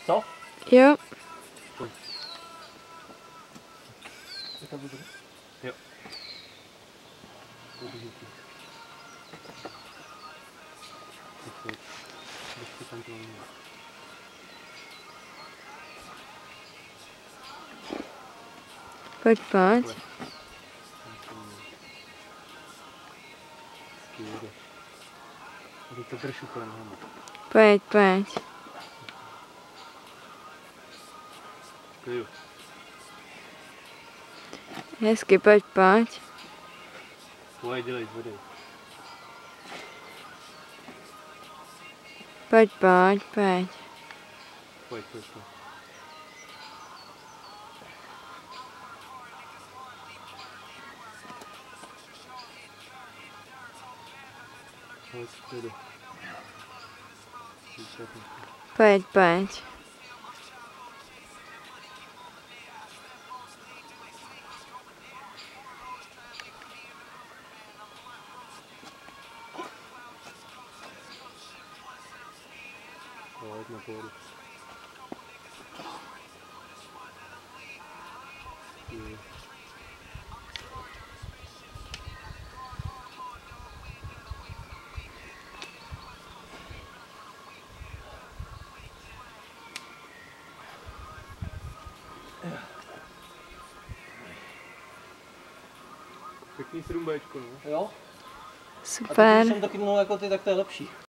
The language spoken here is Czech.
Co? Jo. Jo. Pojď, pojď. To drž úplně nohama. Pojď, pojď. Jo. Hezky, pojď, pojď. Pojď, dělej, zvedej. Pojď, pojď, pojď. Pojď, pojď, pojď. Pojď, pojď. Pojď, pojď. Pojď na pohodu. Pěkný 7Bčko, no. Jo? A Super. když jsem to chytnul jako ty, tak to je lepší.